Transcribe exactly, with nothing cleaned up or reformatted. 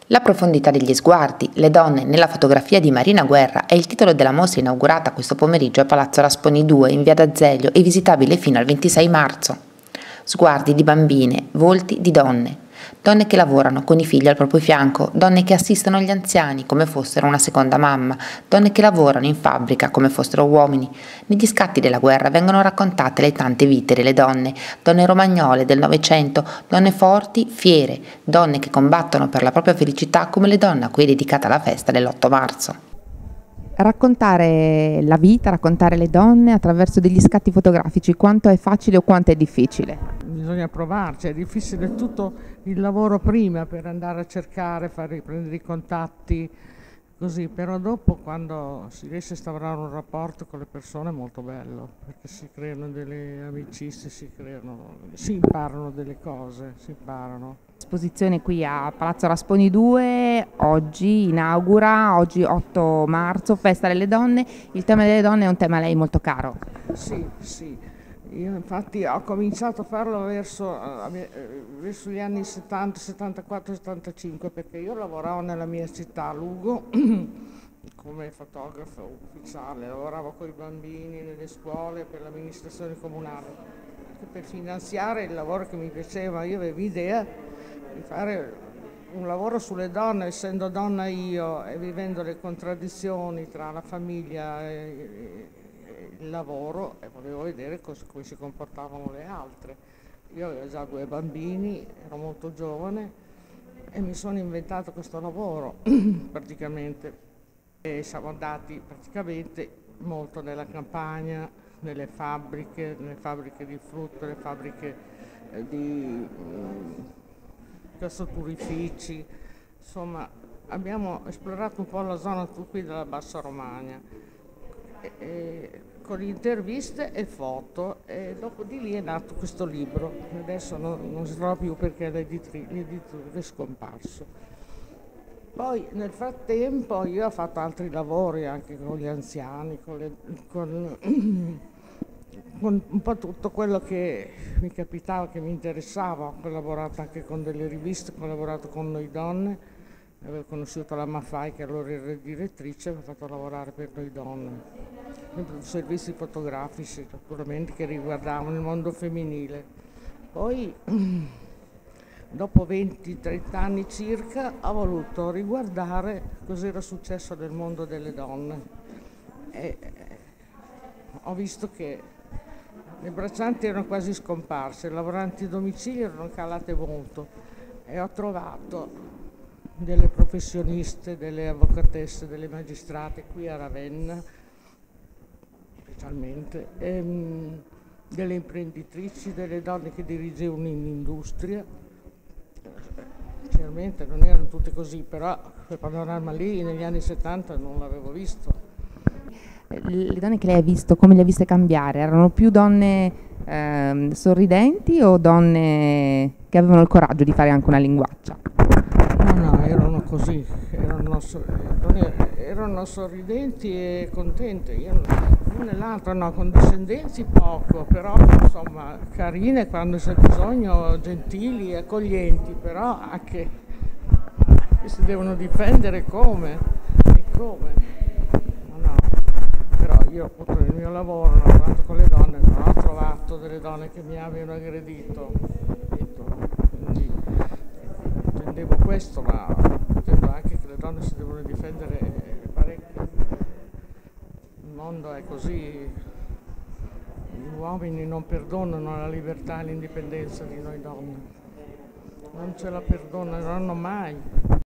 La profondità degli sguardi, le donne nella fotografia di Marina Guerra è il titolo della mostra inaugurata questo pomeriggio a Palazzo Rasponi due in via D'Azeglio e visitabile fino al ventisei marzo. Sguardi di bambine, volti di donne. Donne che lavorano con i figli al proprio fianco, donne che assistono gli anziani come fossero una seconda mamma, donne che lavorano in fabbrica come fossero uomini. Negli scatti della guerra vengono raccontate le tante vite delle donne, donne romagnole del Novecento, donne forti, fiere, donne che combattono per la propria felicità come le donne a cui è dedicata la festa dell'otto marzo. Raccontare la vita, raccontare le donne attraverso degli scatti fotografici, quanto è facile o quanto è difficile? Bisogna provarci, è difficile tutto il lavoro prima per andare a cercare, fare, prendere i contatti, così, però dopo quando si riesce a instaurare un rapporto con le persone è molto bello, perché si creano delle amicizie, si, creano, si imparano delle cose, si imparano. Esposizione qui a Palazzo Rasponi due, oggi inaugura, oggi otto marzo, Festa delle Donne. Il tema delle donne è un tema a lei molto caro. Sì, sì. Io infatti ho cominciato a farlo verso, verso gli anni settanta, settantaquattro, settantacinque, perché io lavoravo nella mia città, Lugo, come fotografo ufficiale, lavoravo con i bambini nelle scuole per l'amministrazione comunale, per finanziare il lavoro che mi piaceva. Io avevo idea di fare un lavoro sulle donne, essendo donna io e vivendo le contraddizioni tra la famiglia e il lavoro, e volevo vedere come si comportavano le altre. Io avevo già due bambini, ero molto giovane e mi sono inventato questo lavoro praticamente. E siamo andati praticamente molto nella campagna, nelle fabbriche, nelle fabbriche di frutta, nelle fabbriche di gassoturifici, insomma abbiamo esplorato un po' la zona qui della Bassa Romagna. E, e, con interviste e foto, e dopo di lì è nato questo libro. Adesso non, non si trova più perché l'editore è scomparso. Poi nel frattempo io ho fatto altri lavori anche con gli anziani, con, le, con, con un po' tutto quello che mi capitava, che mi interessava. Ho collaborato anche con delle riviste, ho collaborato con Noi Donne, avevo conosciuto la Maffai che allora era direttrice, mi ha fatto lavorare per Noi Donne. Servizi fotografici naturalmente che riguardavano il mondo femminile. Poi dopo venti trenta anni circa ho voluto riguardare cos'era successo nel mondo delle donne e ho visto che le braccianti erano quasi scomparse, le lavoranti a domicilio erano calate molto e ho trovato delle professioniste, delle avvocatesse, delle magistrate qui a Ravenna specialmente, ehm, delle imprenditrici, delle donne che dirigevano in industria. Chiaramente non erano tutte così, però quel panorama lì negli anni settanta non l'avevo visto. Le donne che lei ha visto, come le ha viste cambiare? Erano più donne eh, sorridenti o donne che avevano il coraggio di fare anche una linguaccia? No, no, erano così, erano, erano sorridenti e contente. Io l'una e l'altra no, condiscendenti poco, però insomma carine quando c'è bisogno, gentili, accoglienti, però anche che si devono difendere come e come. No, no. Però io appunto nel mio lavoro, ho lavorato con le donne, non ho trovato delle donne che mi abbiano aggredito, quindi intendevo questo, ma intendo anche che le donne si devono difendere parecchio. Il mondo è così, gli uomini non perdonano la libertà e l'indipendenza di noi donne, non ce la perdoneranno mai.